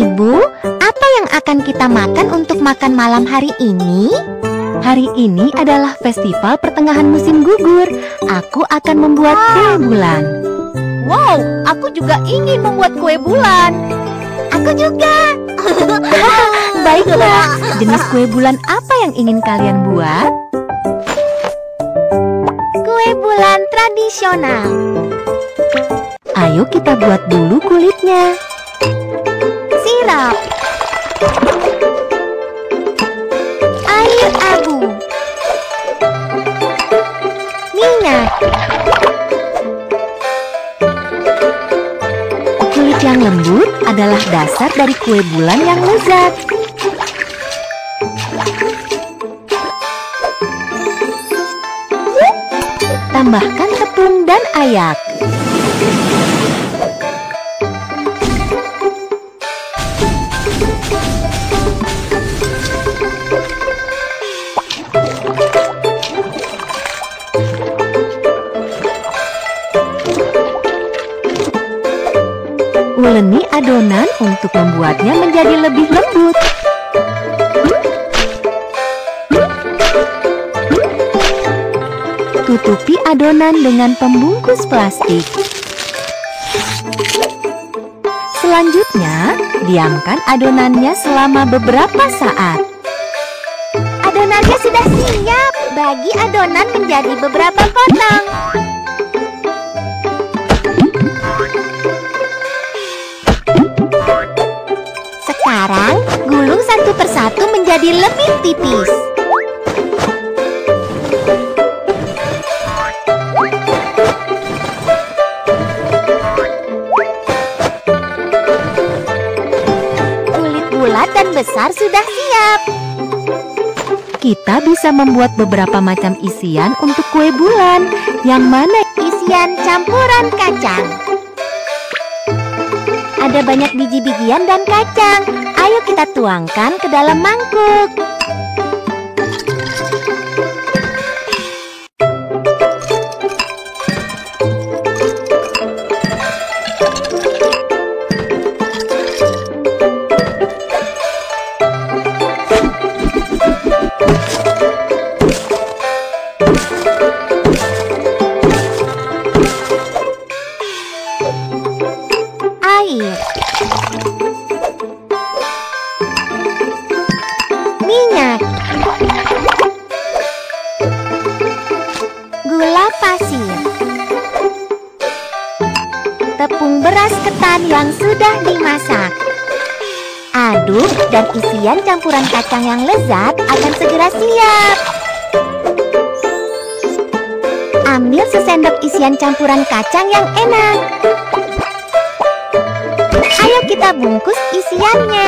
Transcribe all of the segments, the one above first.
Ibu, apa yang akan kita makan untuk makan malam hari ini? Hari ini adalah festival pertengahan musim gugur. Aku akan membuat kue bulan. Wow, aku juga ingin membuat kue bulan. Aku juga. Baiklah, jenis kue bulan apa yang ingin kalian buat? Kue bulan tradisional. Ayo kita buat dulu kulitnya. Sirap, air abu, minyak. Kulit yang lembut adalah dasar dari kue bulan yang lezat. Tambahkan tepung dan ayak. Uleni adonan untuk membuatnya menjadi lebih lembut. Tutupi adonan dengan pembungkus plastik. Selanjutnya, diamkan adonannya selama beberapa saat. Adonannya sudah siap. Bagi adonan menjadi beberapa potong. Sekarang, gulung satu persatu menjadi lebih tipis. Kulit bulat dan besar sudah siap. Kita bisa membuat beberapa macam isian untuk kue bulan. Yang mana? Isian campuran kacang. Ada banyak biji-bijian dan kacang. Ayo kita tuangkan ke dalam mangkuk. Air, minyak, gula pasir, tepung beras ketan yang sudah dimasak. Aduk dan isian campuran kacang yang lezat akan segera siap. Ambil sesendok isian campuran kacang yang enak. Ayo kita bungkus isiannya.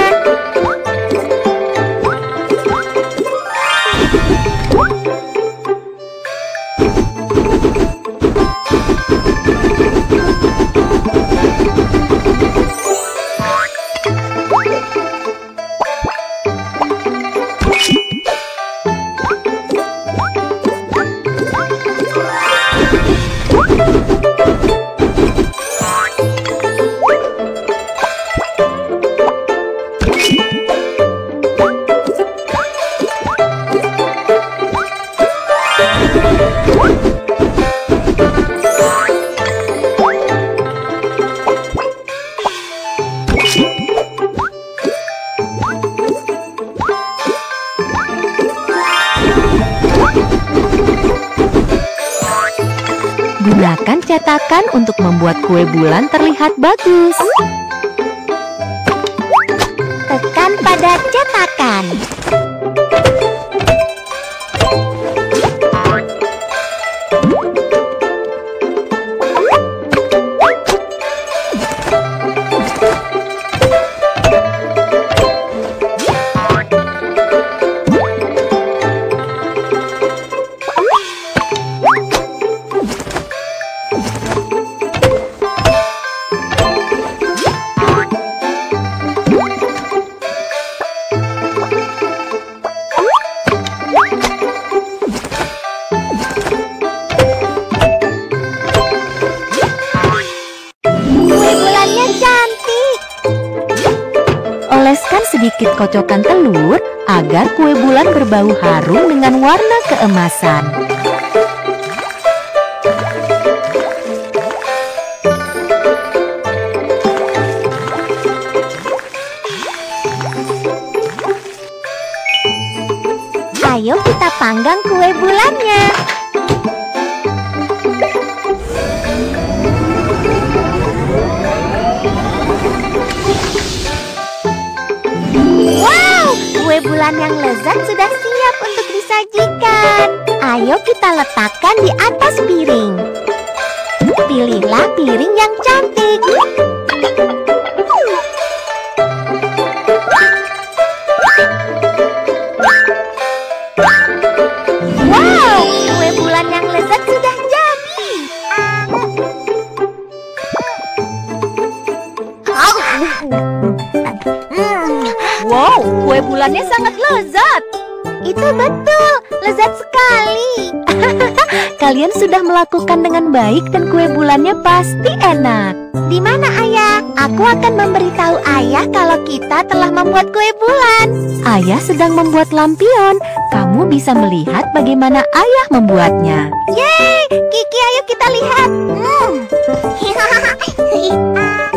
Gunakan cetakan untuk membuat kue bulan terlihat bagus. Tekan pada cetakan. Oleskan sedikit kocokan telur agar kue bulan berbau harum dengan warna keemasan. Ayo kita panggang kue bulannya. Wow, kue bulan yang lezat sudah siap untuk disajikan. Ayo kita letakkan di atas piring. Pilihlah piring yang cantik. Wow, kue bulan yang lezat sudah jadi. Wow, kue bulannya sangat lezat. Itu betul, lezat sekali. Kalian sudah melakukan dengan baik dan kue bulannya pasti enak. Di mana ayah? Aku akan memberitahu ayah kalau kita telah membuat kue bulan. Ayah sedang membuat lampion. Kamu bisa melihat bagaimana ayah membuatnya. Yeay, Kiki, ayo kita lihat.